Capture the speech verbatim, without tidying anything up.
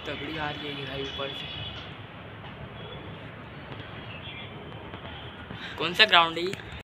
तगड़ी आ रही है भाई ऊपर से। कौन सा ग्राउंड है ये?